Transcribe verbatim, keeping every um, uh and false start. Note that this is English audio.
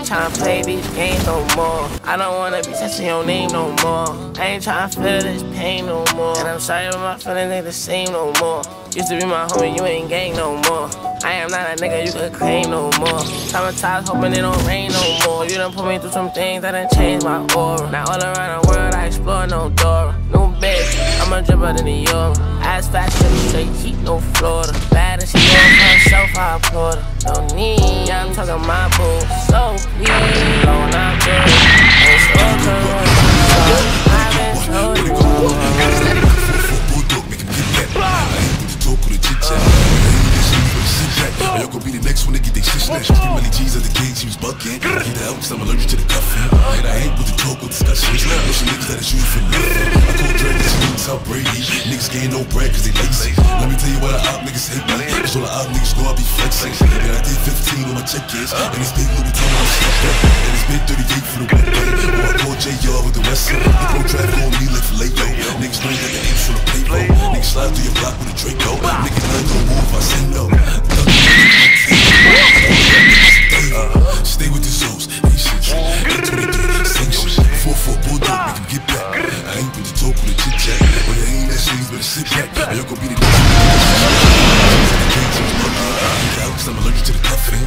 tryna play these games no more. I don't wanna be touching your name no more. I ain't tryna feel this pain no more. And I'm sorry but my feelings ain't the same no more. Used to be my homie, you ain't gang no more. I am not a nigga you could claim no more. Traumatized, hoping it don't rain no more. You done put me through some things that done changed my aura. Now all around the world I explore no door. New bitch, I'm a dripper than the Euro. Ass fast, straight heat, no Florida. Bad and she knows herself, I applaud her. No need, yeah, I'm talking my boo. So please, don't not do it. Ain't so good, I've been told you. Y'all gon' be the next one to get they shit snatched. Three money G's at the cage, she was bucking. Get the help, cause I'm allergic to the cuffing. And I ain't with the talk with discussions. There's some niggas that is used for nothing. I call Drake, that she niggas out Brady. Niggas gain no bread cause they lazy. Let me tell you why the op niggas hate me. It's all the op niggas know I be flexing. And I did fifteen on my check is. And it's big Louis Vuitton on the step back. And it's big thirty-eight for the wet day. Or I call J R with the rest of it. They throw traffic on me like Filet-O. Niggas know you got the apes on the paper. Niggas slide through your block with a Draco. Niggas none don't move, I say no. Stay with the souls, ain't shit. twenty-three, sanctions. four four bulldog, make him get back. I ain't with the talk with a chit chat. Well, you ain't that shit, better sit back. Or y'all gon' be the cause I'm allergic to the cuffing.